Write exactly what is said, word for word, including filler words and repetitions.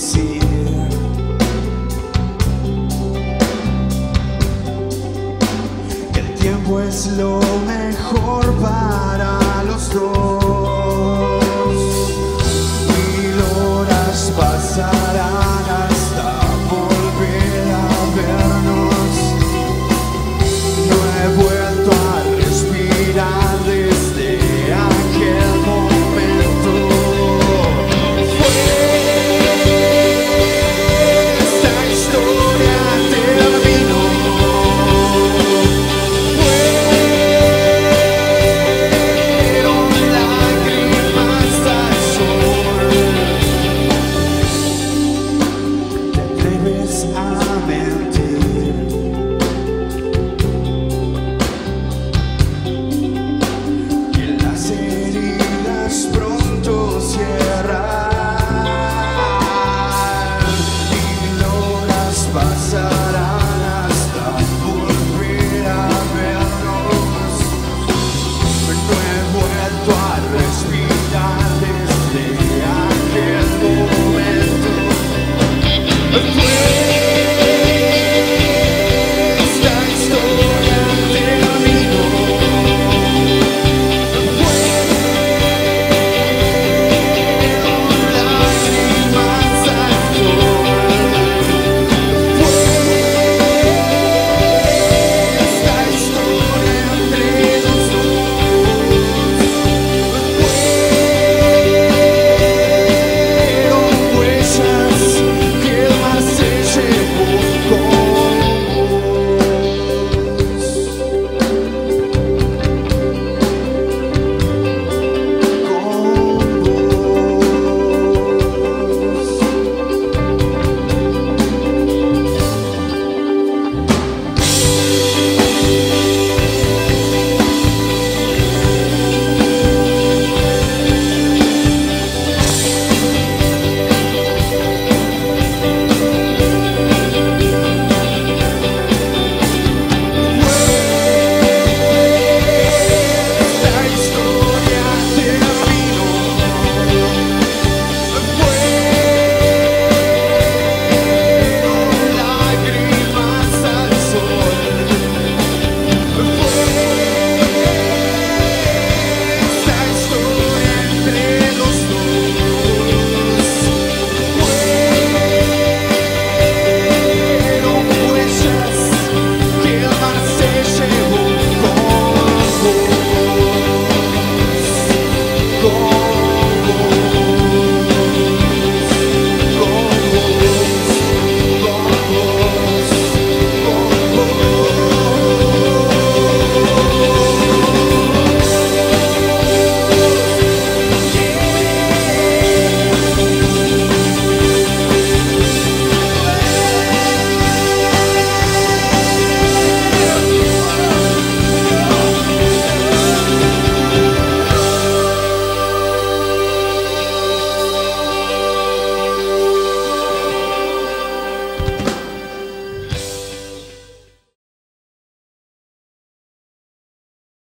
decir. El tiempo es lo mejor para los dos. Mil horas pasarán hasta volver a vernos. No he vuelto a respirar desde aquel momento. Fue esta historia terminó. Fueron lágrimas al sol. Te atreves a mentir. Que las heridas pronto cierran. Mil horas pasarán hasta volver a vernos. No he vuelto a respirar desde aquel momento.